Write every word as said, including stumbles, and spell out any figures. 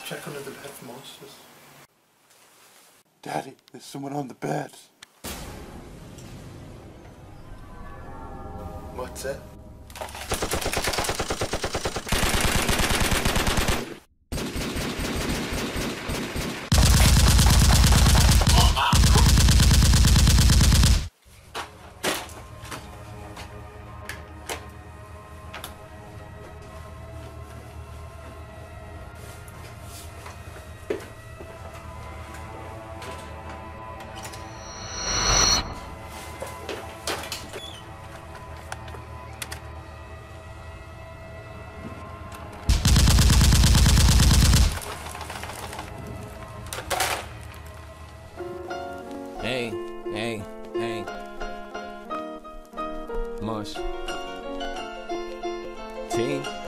Check under the bed for monsters. Daddy, there's someone on the bed. What's it? Hey, hey, hey. Mush. Team.